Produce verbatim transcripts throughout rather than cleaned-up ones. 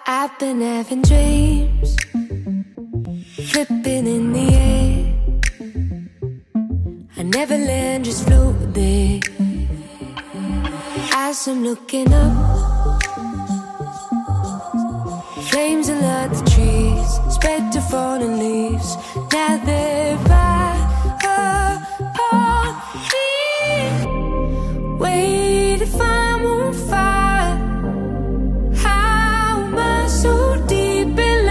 I've been having dreams, flipping in the air. I never land, just float there. As I'm looking up, flames alert the trees, spread to fallen leaves. Now they're right upon me. Wait if I'm on fire. How am I so deep in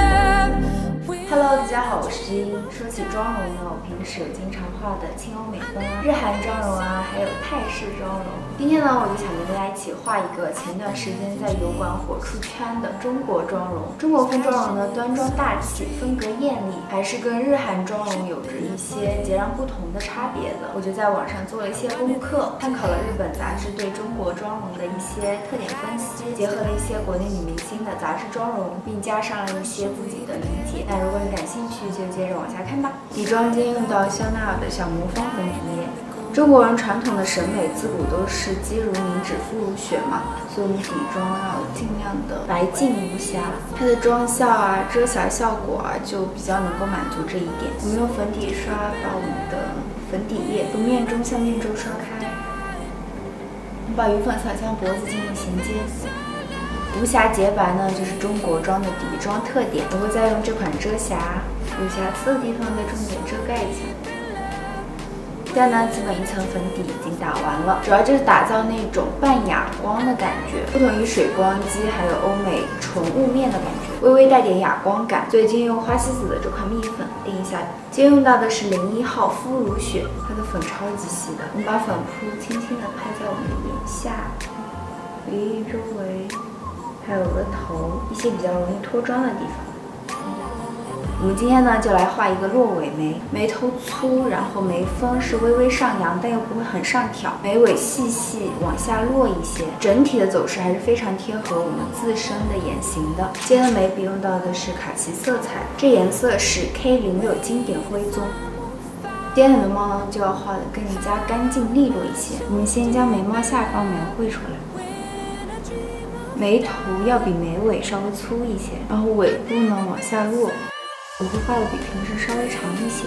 love? Hello， 大家好，我是知音。说起妆容呢，我平时有经常画的轻欧美风啊、日韩妆容啊，还有泰式妆容。今天呢，我就想跟大家一起画一个前段时间在油管火出圈的中国妆容。中国风妆容呢，端庄大气，风格艳丽，还是跟日韩妆容有着一些截然不同的差别的。我就在网上做了一些功课，参考了日本杂志对中国妆容的一些特点分析，结合了一些国内女明星的杂志妆容，并加上了一些自己的理解。那如果你感兴趣，就接着往下看吧。底妆间用到香奈儿的小魔方粉底液。中国人传统的审美自古都是肌如凝脂，肤如雪嘛，所以我们底妆要尽量的白净无瑕，它的妆效啊、遮瑕效果啊，就比较能够满足这一点。我们用粉底刷把我们的粉底液从面中向面周刷开，我们把余粉扫向脖子进行衔接。无瑕洁白呢，就是中国妆的底妆特点。我会再用这款遮瑕，有瑕疵的地方再重点遮盖一下。现在呢，基本一层粉底已经打完了，主要就是打造那种半哑光的感觉，不同于水光肌还有欧美纯雾面的感觉，微微带点哑光感。所以今天用花西子的这款蜜粉定一下。今天用到的是零一号肤如雪，它的粉超级细的。我们把粉扑轻轻的拍在我们的眼下、鼻翼周围，还有额头一些比较容易脱妆的地方。我们今天呢，就来画一个落尾眉，眉头粗，然后眉峰是微微上扬，但又不会很上挑，眉尾细细往下落一些，整体的走势还是非常贴合我们自身的眼型的。今天的眉笔用到的是卡其色彩，这颜色是 K 零六经典灰棕。今天的眉毛呢，就要画的更加干净利落一些。我们先将眉毛下方描绘出来。眉头要比眉尾稍微粗一些，然后尾部呢往下落。我会画的比平时稍微长一些，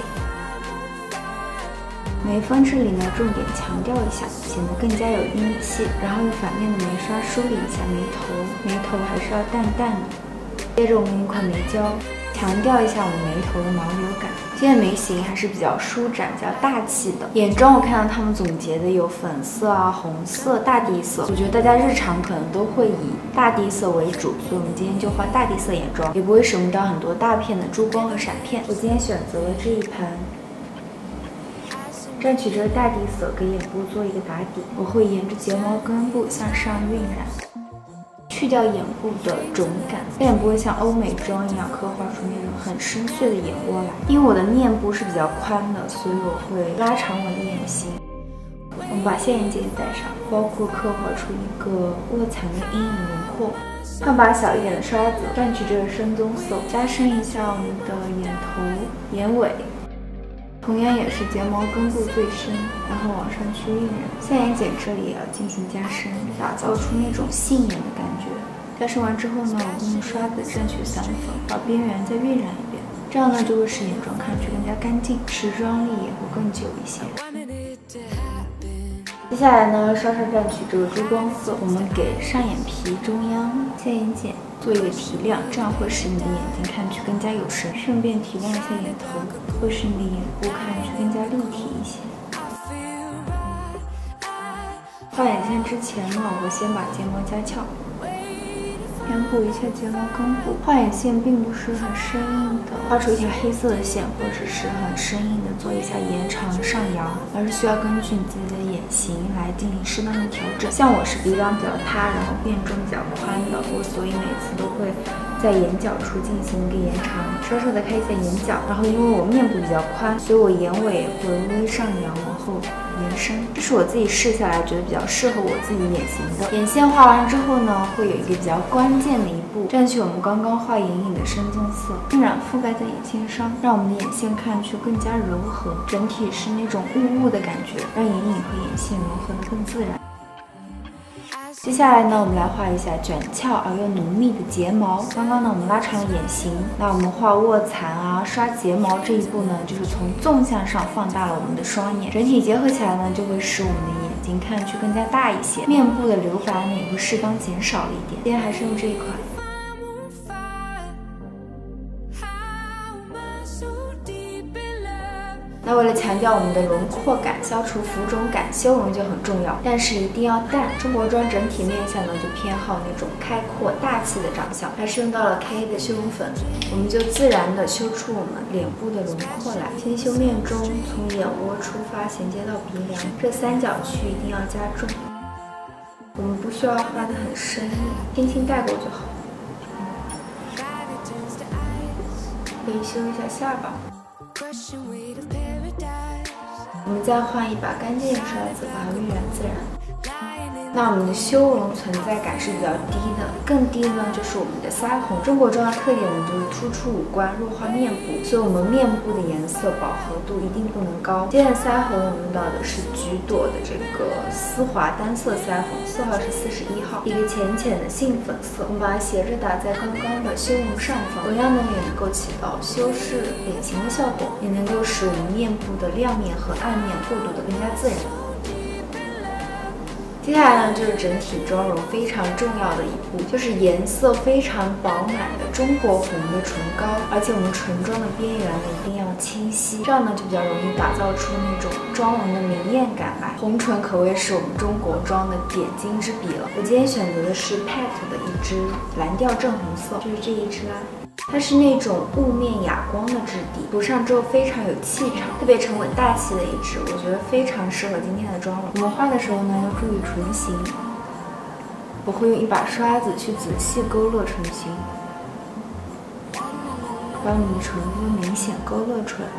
眉峰这里呢重点强调一下，显得更加有英气。然后用反面的眉刷梳理一下眉头，眉头还是要淡淡的。接着我们用一块眉胶，强调一下我们眉头的毛流感。今天的眉形还是比较舒展、比较大气的。眼妆我看到他们总结的有粉色啊、红色、大地色，我觉得大家日常可能都会以大地色为主，所以我们今天就画大地色眼妆，也不会使用到很多大片的珠光和闪片。我今天选择了这一盘，蘸取这个大地色给眼部做一个打底，我会沿着睫毛根部向上晕染。去掉眼部的肿感，但也不会像欧美妆一样刻画出那种很深邃的眼窝来。因为我的面部是比较宽的，所以我会拉长我的眼型。我们把线眼结带上，包括刻画出一个卧蚕的阴影轮廓。换把小一点的刷子，蘸取这个深棕色，加深一下我们的眼头、眼尾。同样也是睫毛根部最深，然后往上去晕染。下眼睑这里也要进行加深，打造出那种杏眼的感觉。加深完之后呢，我会用刷子蘸取散粉，把边缘再晕染一遍，这样呢就会使眼妆看上去更加干净，持妆力也会更久一些。接下来呢，稍稍蘸取这个珠光色，我们给上眼皮中央下眼睑做一个提亮，这样会使你的眼睛看上去更加有神，顺便提亮一下眼头，会使你的眼部看上去更加立体一些。画眼线之前呢，我会先把睫毛加翘，填补一下睫毛根部。画眼线并不是很生硬的，画出一条黑色的线，或者是很生硬的做一下延长上扬，而是需要根据你自己的眼型来进行适当的调整。像我是鼻梁比较塌，然后变中比较宽的，我所以每次都会在眼角处进行一个延长，稍稍的开一下眼角。然后因为我面部比较宽，所以我眼尾也会微微上扬往后延伸，这是我自己试下来觉得比较适合我自己眼型的。眼线画完之后呢，会有一个比较关键的一步，蘸取我们刚刚画眼影的深棕色，晕染覆盖在眼线上，让我们的眼线看上去更加柔和，整体是那种雾雾的感觉，让眼影和眼线融合的更自然。 接下来呢，我们来画一下卷翘而又浓密的睫毛。刚刚呢，我们拉长了眼型，那我们画卧蚕啊、刷睫毛这一步呢，就是从纵向上放大了我们的双眼，整体结合起来呢，就会使我们的眼睛看上去更加大一些，面部的留白呢也会适当减少了一点。今天还是用这一款。那为了强调我们的轮廓感，消除浮肿感，修容就很重要，但是一定要淡。中国妆整体面相呢就偏好那种开阔大气的长相，还是用到了 K 的修容粉，我们就自然的修出我们脸部的轮廓来。先修面中，从眼窝出发，衔接到鼻梁，这三角区一定要加重。我们不需要画得很深意，轻轻带过就好。可以修一下下巴。我们再换一把干净的刷子，把它晕染自然。那我们的修容存在感是比较低的，更低的呢就是我们的腮红。中国妆的特点呢就是突出五官，弱化面部，所以我们面部的颜色饱和度一定不能高。今天的腮红我们用到的是橘朵的这个丝滑单色腮红，色号是四十一号，一个浅浅的杏粉色。我们把它斜着打在刚刚的修容上方，同样呢也能够起到修饰脸型的效果，也能够使我们面部的亮面和暗面过渡的更加自然。接下来呢，就是整体妆容非常重要的一步，就是颜色非常饱满的中国红的唇膏，而且我们唇妆的边缘呢一定要清晰，这样呢就比较容易打造出那种妆容的明艳感来。红唇可谓是我们中国妆的点睛之笔了。我今天选择的是 P E T 的一支蓝调正红色，就是这一支啦。它是那种雾面哑光的质地，涂上之后非常有气场，特别沉稳大气的一支，我觉得非常适合今天的妆容。我们画的时候呢，要注意唇形，我会用一把刷子去仔细勾勒唇形，把我们的唇部明显勾勒出来。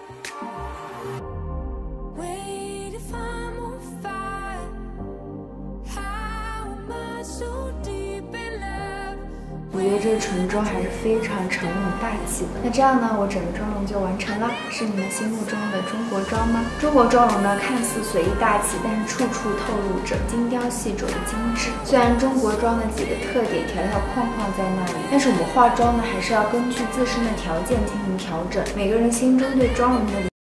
我觉得这个唇妆还是非常沉稳大气的。那这样呢，我整个妆容就完成了。是你们心目中的中国妆吗？中国妆容呢，看似随意大气，但是处处透露着精雕细琢的精致。虽然中国妆的几个特点条条框框在那里，但是我们化妆呢，还是要根据自身的条件进行调整。每个人心中对妆容的